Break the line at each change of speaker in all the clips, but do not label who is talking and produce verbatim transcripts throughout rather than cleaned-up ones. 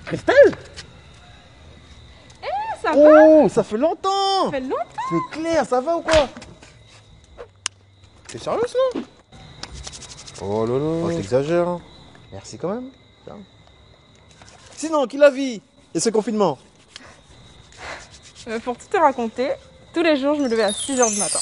Christelle?
Eh, ça va?
Oh, ça fait longtemps!
Ça fait longtemps?
C'est clair, ça va ou quoi? T'es sérieuse là? Oh là là. Oh, t'exagères. Hein. Merci quand même. Tiens. Sinon, qui la vit? Et ce confinement?
euh, Pour tout te raconter, tous les jours je me levais à six heures du matin.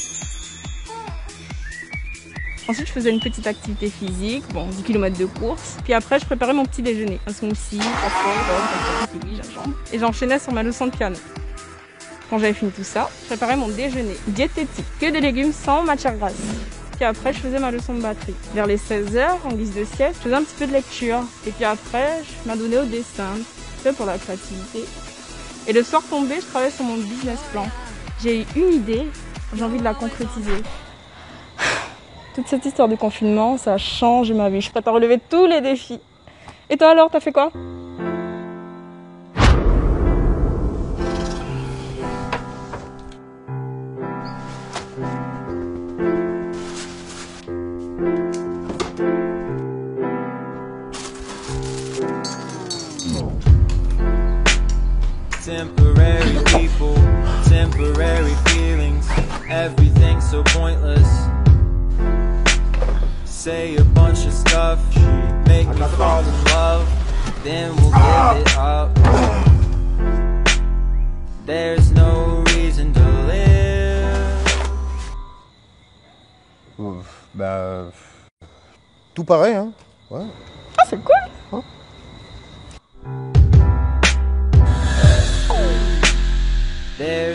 Ensuite je faisais une petite activité physique, bon dix kilomètres de course. Puis après je préparais mon petit déjeuner, un smoothie, café, kiwi, gingembre. Et j'enchaînais sur ma leçon de piano. Quand j'avais fini tout ça, je préparais mon déjeuner diététique, que des légumes sans matière grasse. Puis après, je faisais ma leçon de batterie. Vers les seize heures, en guise de sieste, je faisais un petit peu de lecture. Et puis après, je m'adonnais au dessin, c'est pour la créativité. Et le soir tombé, je travaillais sur mon business plan. J'ai eu une idée, j'ai envie de la concrétiser. Toute cette histoire de confinement, ça a changé ma vie. Je suis prête à relever tous les défis. Et toi alors, t'as fait quoi ?
Temporary people, temporary feelings, everything's so pointless. Say a bunch of stuff, make me fall in love, then we'll give it up. There's no reason to live.
Ouf, bah... Tout pareil, hein. Ouais.
Ah, c'est cool.
Hein?
There